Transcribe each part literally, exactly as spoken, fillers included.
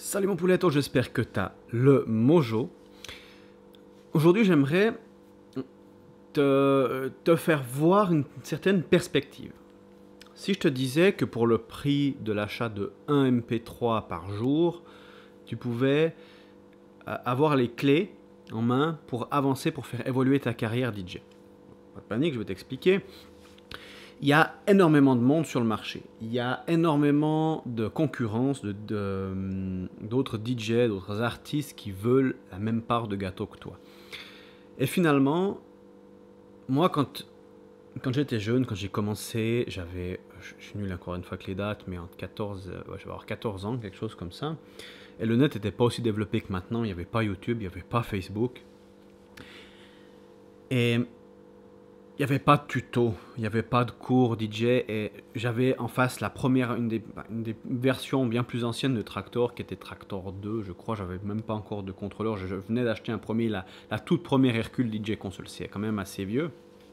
Salut mon pouletto, j'espère que tu as le mojo. Aujourd'hui, j'aimerais te, te faire voir une certaine perspective. Si je te disais que pour le prix de l'achat de un M P trois par jour, tu pouvais avoir les clés en main pour avancer, pour faire évoluer ta carrière D J. Pas de panique, je vais t'expliquer. Il y a énormément de monde sur le marché. Il y a énormément de concurrence de, de, d'autres D J, d'autres artistes qui veulent la même part de gâteau que toi. Et finalement, moi, quand, quand j'étais jeune, quand j'ai commencé, j'avais, je suis nul encore une fois que les dates, mais entre quatorze, ouais, je vais avoir quatorze ans, quelque chose comme ça. Et le net n'était pas aussi développé que maintenant. Il n'y avait pas YouTube, il n'y avait pas Facebook. Et il n'y avait pas de tuto, il n'y avait pas de cours D J et j'avais en face la première, une des, une des versions bien plus anciennes de Traktor qui était Traktor deux, je crois, j'avais même pas encore de contrôleur, je, je venais d'acheter un premier, la, la toute première Hercule D J console, c'est quand même assez vieux.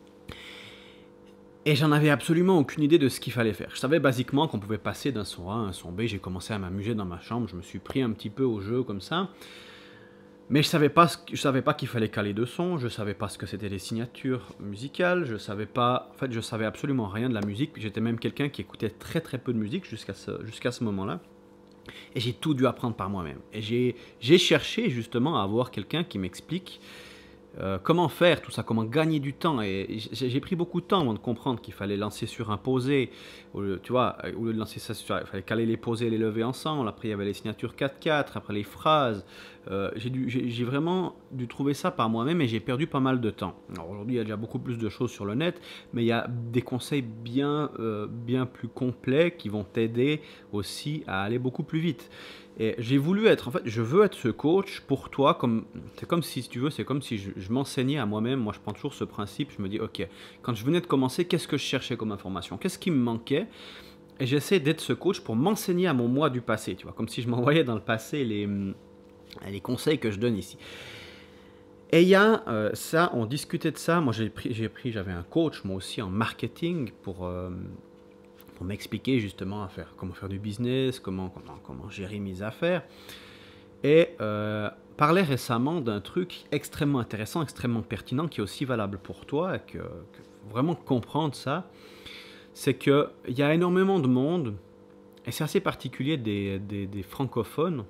Et j'en avais absolument aucune idée de ce qu'il fallait faire. Je savais basiquement qu'on pouvait passer d'un son A à un son B, j'ai commencé à m'amuser dans ma chambre, je me suis pris un petit peu au jeu comme ça. Mais je savais pas, je savais pas qu'il fallait caler de son, je savais pas ce que c'était les signatures musicales, je savais pas, en fait, je savais absolument rien de la musique. J'étais même quelqu'un qui écoutait très très peu de musique jusqu'à ce, jusqu'à ce moment-là. Et j'ai tout dû apprendre par moi-même. Et j'ai, j'ai cherché justement à avoir quelqu'un qui m'explique euh, comment faire tout ça, comment gagner du temps. Et j'ai, j'ai pris beaucoup de temps avant de comprendre qu'il fallait lancer sur un posé. Au lieu, tu vois, au lieu de lancer ça sur, il fallait caler les posés et les lever ensemble. Après, il y avait les signatures quatre quatre, après les phrases. Euh, j'ai, dû, j'ai, j'ai vraiment dû trouver ça par moi-même et j'ai perdu pas mal de temps. Alors aujourd'hui, il y a déjà beaucoup plus de choses sur le net, mais il y a des conseils bien, euh, bien plus complets qui vont t'aider aussi à aller beaucoup plus vite. Et j'ai voulu être, en fait, je veux être ce coach pour toi, comme, c'est comme si, si tu veux, c'est comme si je, je m'enseignais à moi-même. Moi, je prends toujours ce principe, je me dis, ok, quand je venais de commencer, qu'est-ce que je cherchais comme information? Qu'est-ce qui me manquait? Et j'essaie d'être ce coach pour m'enseigner à mon moi du passé, tu vois, comme si je m'envoyais dans le passé les, les conseils que je donne ici. Et il y a euh, ça, on discutait de ça, moi j'ai pris, j'ai pris, j'avais un coach, moi aussi, en marketing pour... Euh, pour m'expliquer justement à faire, comment faire du business, comment, comment, comment gérer mes affaires. Et euh, parlait récemment d'un truc extrêmement intéressant, extrêmement pertinent, qui est aussi valable pour toi, et que, que vraiment comprendre ça, c'est qu'il y a énormément de monde, et c'est assez particulier des, des, des francophones,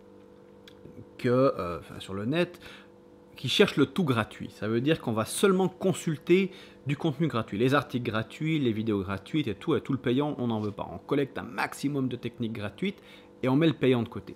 que, euh, enfin, sur le net, qui cherchent le tout gratuit. Ça veut dire qu'on va seulement consulter du contenu gratuit. Les articles gratuits, les vidéos gratuites et tout, et tout le payant, on n'en veut pas. On collecte un maximum de techniques gratuites et on met le payant de côté.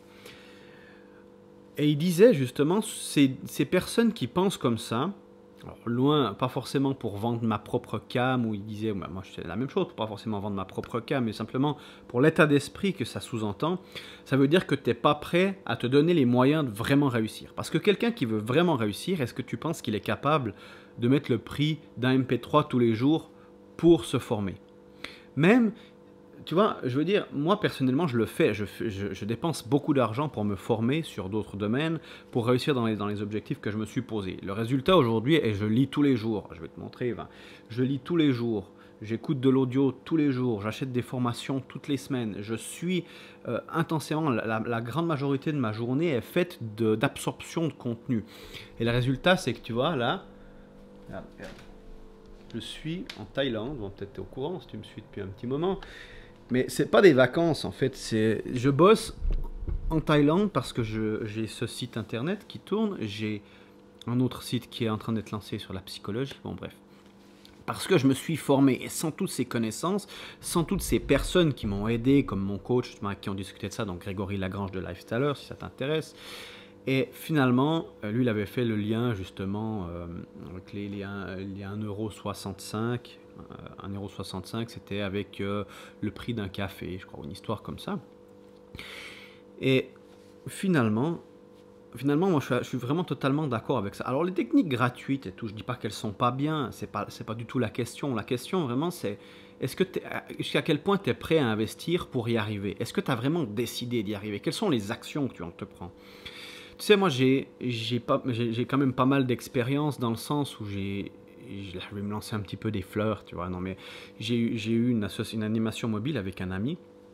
Et il disait justement, ces, ces personnes qui pensent comme ça, alors loin, pas forcément pour vendre ma propre cam, où il disait, ouais, moi je fais la même chose, pour pas forcément vendre ma propre cam, mais simplement pour l'état d'esprit que ça sous-entend, ça veut dire que tu n'es pas prêt à te donner les moyens de vraiment réussir. Parce que quelqu'un qui veut vraiment réussir, est-ce que tu penses qu'il est capable de mettre le prix d'un M P trois tous les jours pour se former? Même, tu vois, je veux dire, moi personnellement, je le fais. Je, je, je dépense beaucoup d'argent pour me former sur d'autres domaines, pour réussir dans les, dans les objectifs que je me suis posés. Le résultat aujourd'hui est je lis tous les jours. Je vais te montrer, ben, je lis tous les jours. J'écoute de l'audio tous les jours. J'achète des formations toutes les semaines. Je suis euh, intensément, la, la grande majorité de ma journée est faite de, d'absorption de contenu. Et le résultat, c'est que tu vois, là, regarde, regarde. Je suis en Thaïlande. Bon, peut-être tu es au courant si tu me suis depuis un petit moment. Mais c'est pas des vacances en fait, c'est je bosse en Thaïlande parce que je, j'ai ce site internet qui tourne, j'ai un autre site qui est en train d'être lancé sur la psychologie, bon bref. Parce que je me suis formé et sans toutes ces connaissances, sans toutes ces personnes qui m'ont aidé, comme mon coach qui ont discuté de ça, donc Grégory Lagrange de Lifestyler, si ça t'intéresse. Et finalement, lui, il avait fait le lien justement euh, avec les liens, il y a un euro soixante-cinq. un euro soixante-cinq, c'était avec euh, le prix d'un café, je crois, une histoire comme ça. Et finalement, finalement moi, je suis, je suis vraiment totalement d'accord avec ça. Alors, les techniques gratuites et tout, je ne dis pas qu'elles ne sont pas bien, ce n'est pas, c'est pas du tout la question. La question, vraiment, c'est est-ce que jusqu'à quel point tu es prêt à investir pour y arriver? Est-ce que tu as vraiment décidé d'y arriver? Quelles sont les actions que tu entreprends? Tu sais, moi, j'ai, j'ai, pas, j'ai, j'ai quand même pas mal d'expérience dans le sens où j'ai... Je vais me lancer un petit peu des fleurs, tu vois. Non, mais j'ai, j'ai eu une, une animation mobile avec un ami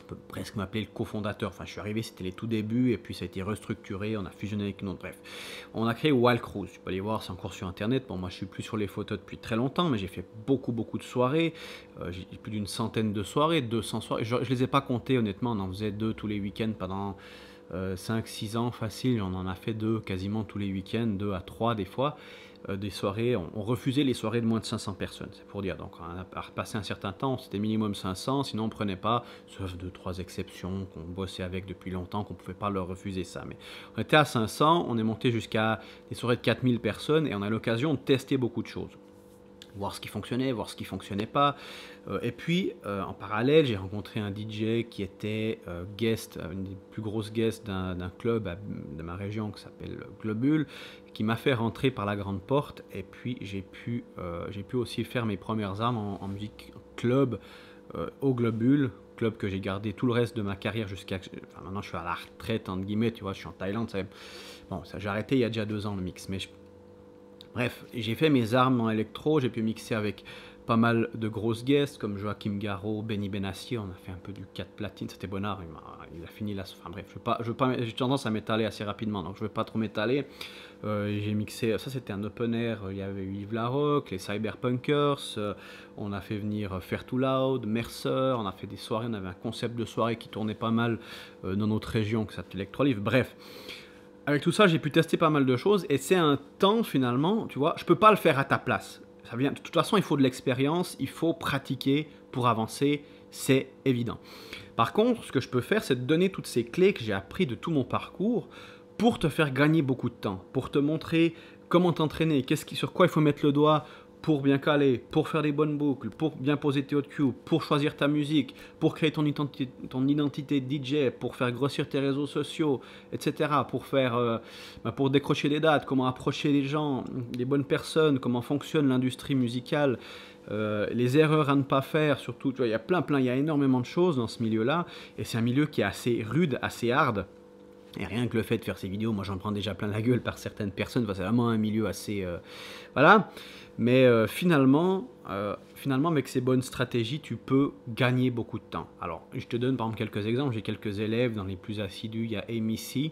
peut presque m'appeler le cofondateur. Enfin, je suis arrivé, c'était les tout débuts, et puis ça a été restructuré, on a fusionné avec une autre. Bref, on a créé Wild Cruise. Tu peux aller voir, c'est encore sur Internet. Bon, moi, je suis plus sur les photos depuis très longtemps, mais j'ai fait beaucoup, beaucoup de soirées. Euh, j'ai plus d'une centaine de soirées, deux cents soirées. Je, je les ai pas comptées, honnêtement. On en faisait deux tous les week-ends pendant euh, cinq six ans, facile. On en a fait deux quasiment tous les week-ends, deux à trois des fois. Euh, des soirées, on, on refusait les soirées de moins de cinq cents personnes, c'est pour dire. Donc, on a repassé un certain temps, c'était minimum cinq cents, sinon on ne prenait pas, sauf deux, trois exceptions qu'on bossait avec depuis longtemps, qu'on ne pouvait pas leur refuser ça. Mais on était à cinq cents, on est monté jusqu'à des soirées de quatre mille personnes et on a l'occasion de tester beaucoup de choses. Voir ce qui fonctionnait, voir ce qui ne fonctionnait pas. Euh, et puis, euh, en parallèle, j'ai rencontré un D J qui était euh, guest, une des plus grosses guests d'un club à, de ma région qui s'appelle Globule, qui m'a fait rentrer par la grande porte. Et puis, j'ai pu, euh, j'ai pu aussi faire mes premières armes en, en musique club euh, au Globule, club que j'ai gardé tout le reste de ma carrière jusqu'à... Enfin, maintenant, je suis à la retraite, entre guillemets, tu vois, je suis en Thaïlande. Ça, bon, ça, j'ai arrêté il y a déjà deux ans le mix, mais je, bref, j'ai fait mes armes en électro, j'ai pu mixer avec pas mal de grosses guests comme Joachim Garraud, Benny Benassi, on a fait un peu du quatre platine, c'était Bonnard, il a, il a fini là, enfin bref, j'ai tendance à m'étaler assez rapidement, donc je ne vais pas trop m'étaler. Euh, j'ai mixé, ça c'était un open air, il y avait eu Yves Larocque, les Cyberpunkers, euh, on a fait venir Fair Too Loud, Mercer, on a fait des soirées, on avait un concept de soirée qui tournait pas mal euh, dans notre région, que s'appelait Electrolive, bref. Avec tout ça, j'ai pu tester pas mal de choses et c'est un temps finalement, tu vois, je peux pas le faire à ta place. Ça vient, de toute façon, il faut de l'expérience, il faut pratiquer pour avancer, c'est évident. Par contre, ce que je peux faire, c'est te donner toutes ces clés que j'ai appris de tout mon parcours pour te faire gagner beaucoup de temps, pour te montrer comment t'entraîner, qu'est-ce qui, sur quoi il faut mettre le doigt pour bien caler, pour faire des bonnes boucles, pour bien poser tes hot cues, pour choisir ta musique, pour créer ton identité, ton identité de D J, pour faire grossir tes réseaux sociaux, et cetera. Pour faire, euh, bah pour décrocher des dates, comment approcher les gens, les bonnes personnes, comment fonctionne l'industrie musicale, euh, les erreurs à ne pas faire, surtout. Tu vois, il y a plein, plein, il y a énormément de choses dans ce milieu-là, et c'est un milieu qui est assez rude, assez hard. Et rien que le fait de faire ces vidéos, moi j'en prends déjà plein la gueule par certaines personnes, enfin, c'est vraiment un milieu assez... Euh, voilà. Mais euh, finalement, euh, finalement, avec ces bonnes stratégies, tu peux gagner beaucoup de temps. Alors, je te donne par exemple quelques exemples. J'ai quelques élèves dans les plus assidus. Il y a Amy C,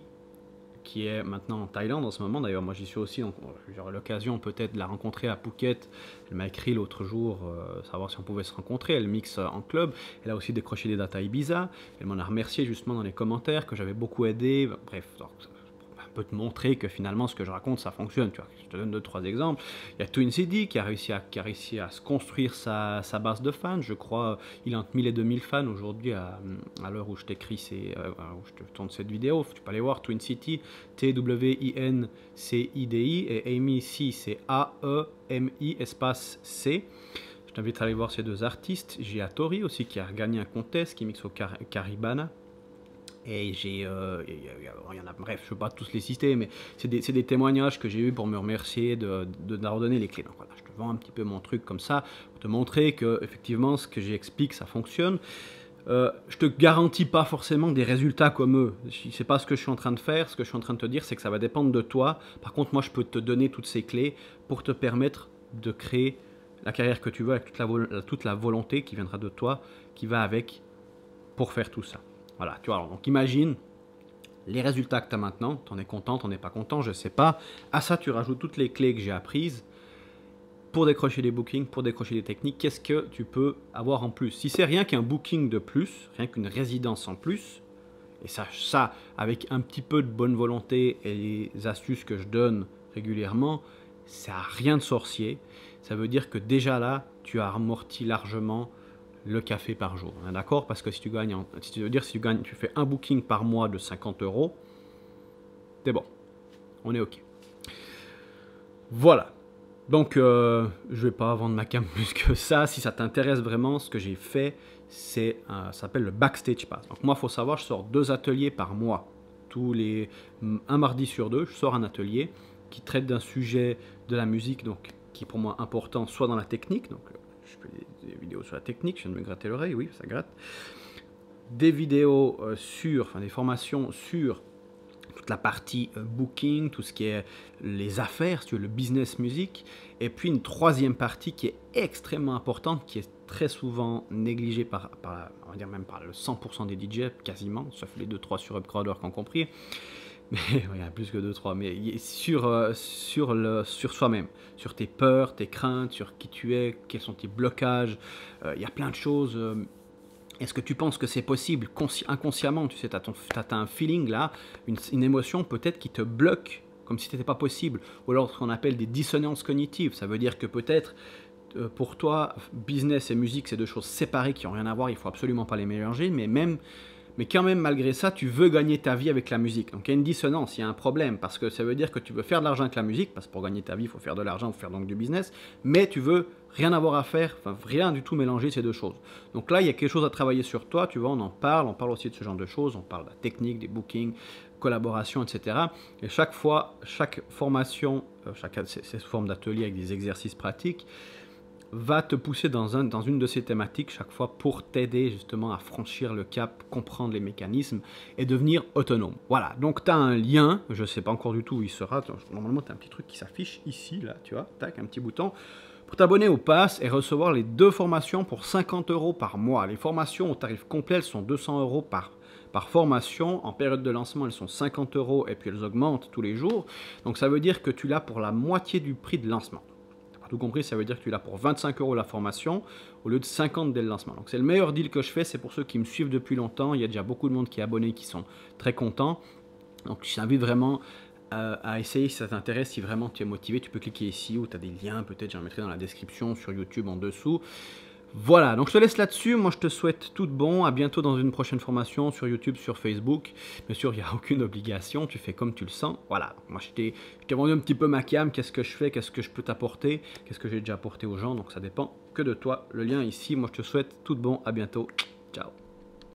qui est maintenant en Thaïlande en ce moment. D'ailleurs, moi j'y suis aussi. J'aurai l'occasion peut-être de la rencontrer à Phuket. Elle m'a écrit l'autre jour, euh, savoir si on pouvait se rencontrer. Elle mixe en club. Elle a aussi décroché des dates à Ibiza. Elle m'en a remercié justement dans les commentaires, que j'avais beaucoup aidé. Bref, donc, peut te montrer que finalement ce que je raconte ça fonctionne, tu vois. Je te donne deux trois exemples. Il y a Twin City qui a réussi à, qui a réussi à se construire sa, sa base de fans, je crois il a entre mille et deux mille fans aujourd'hui à, à l'heure où je t'écris ces, euh, où je te tourne cette vidéo. Tu peux aller voir Twin City, T W I N C I D I, et Amy C, c'est A E M I espace C. Je t'invite à aller voir ces deux artistes. J'ai Tori aussi qui a gagné un contest, qui mixe au Car Caribana. Et j'ai, euh, il y en a, bref, je ne veux pas tous les citer, mais c'est des, des témoignages que j'ai eu pour me remercier de, de, de leur donner les clés. Donc voilà, je te vends un petit peu mon truc comme ça, pour te montrer que effectivement ce que j'explique, ça fonctionne. Euh, je te garantis pas forcément des résultats comme eux. C'est pas ce que je suis en train de faire. Ce que je suis en train de te dire, c'est que ça va dépendre de toi. Par contre, moi, je peux te donner toutes ces clés pour te permettre de créer la carrière que tu veux avec toute la, toute la volonté qui viendra de toi, qui va avec pour faire tout ça. Voilà, tu vois, alors, donc imagine les résultats que tu as maintenant, tu en es content, tu n'en es pas content, je ne sais pas. À ça, tu rajoutes toutes les clés que j'ai apprises pour décrocher des bookings, pour décrocher des techniques. Qu'est-ce que tu peux avoir en plus? Si c'est rien qu'un booking de plus, rien qu'une résidence en plus, et ça, ça, avec un petit peu de bonne volonté et les astuces que je donne régulièrement, ça n'a rien de sorcier. Ça veut dire que déjà là, tu as amorti largement le café par jour, hein, d'accord? Parce que si tu gagnes, en, si tu veux dire, si tu gagnes, tu fais un booking par mois de cinquante euros, c'est bon, on est ok. Voilà. Donc, euh, je vais pas vendre ma cam plus que ça. Si ça t'intéresse vraiment, ce que j'ai fait, c'est, euh, ça s'appelle le Backstage Pass. Donc moi, il faut savoir, je sors deux ateliers par mois. Tous les, un mardi sur deux, je sors un atelier qui traite d'un sujet de la musique, donc qui est pour moi important, soit dans la technique, donc je fais des, des vidéos sur la technique, je viens de me gratter l'oreille, oui, ça gratte. Des vidéos euh, sur, enfin des formations sur toute la partie euh, booking, tout ce qui est les affaires, si tu veux, le business music. Et puis une troisième partie qui est extrêmement importante, qui est très souvent négligée par, par on va dire même par le cent pour cent des D J, quasiment, sauf les deux trois sur Upcrowder qui ont compris. Mais il y a plus que deux trois, mais sur, euh, sur, le, sur soi-même, sur tes peurs, tes craintes, sur qui tu es, quels sont tes blocages. Euh, il y a plein de choses. Euh, Est-ce que tu penses que c'est possible inconsciemment? Tu sais, tu as, as un feeling là, une, une émotion peut-être qui te bloque, comme si ce n'était pas possible. Ou alors ce qu'on appelle des dissonances cognitives. Ça veut dire que peut-être euh, pour toi, business et musique, c'est deux choses séparées qui n'ont rien à voir. Il ne faut absolument pas les mélanger, mais même... Mais quand même, malgré ça, tu veux gagner ta vie avec la musique. Donc il y a une dissonance, il y a un problème, parce que ça veut dire que tu veux faire de l'argent avec la musique, parce que pour gagner ta vie, il faut faire de l'argent, il faut faire donc du business, mais tu veux rien avoir à faire, enfin rien du tout mélanger ces deux choses. Donc là, il y a quelque chose à travailler sur toi, tu vois, on en parle, on parle aussi de ce genre de choses, on parle de la technique, des bookings, collaboration, et cetera. Et chaque fois, chaque formation, euh, chaque cette forme d'atelier avec des exercices pratiques, va te pousser dans, un, dans une de ces thématiques chaque fois pour t'aider justement à franchir le cap, comprendre les mécanismes et devenir autonome. Voilà, donc tu as un lien, je ne sais pas encore du tout où il sera, normalement tu as un petit truc qui s'affiche ici, là, tu vois, tac, un petit bouton, pour t'abonner au pass et recevoir les deux formations pour cinquante euros par mois. Les formations au tarif complet, elles sont deux cents euros par par formation. En période de lancement, elles sont cinquante euros et puis elles augmentent tous les jours. Donc ça veut dire que tu l'as pour la moitié du prix de lancement. Tout compris, ça veut dire que tu l'as pour vingt-cinq euros la formation au lieu de cinquante dès le lancement. Donc c'est le meilleur deal que je fais, c'est pour ceux qui me suivent depuis longtemps. Il y a déjà beaucoup de monde qui est abonné, qui sont très contents. Donc je t'invite vraiment euh, à essayer si ça t'intéresse, si vraiment tu es motivé. Tu peux cliquer ici où tu as des liens, peut-être j'en mettrai dans la description sur YouTube en dessous. Voilà, donc je te laisse là-dessus. Moi, je te souhaite tout de bon. À bientôt dans une prochaine formation sur YouTube, sur Facebook. Bien sûr, il n'y a aucune obligation. Tu fais comme tu le sens. Voilà, moi, je t'ai vendu un petit peu ma cam. Qu'est-ce que je fais? Qu'est-ce que je peux t'apporter? Qu'est-ce que j'ai déjà apporté aux gens? Donc, ça dépend que de toi. Le lien est ici. Moi, je te souhaite tout de bon. À bientôt. Ciao.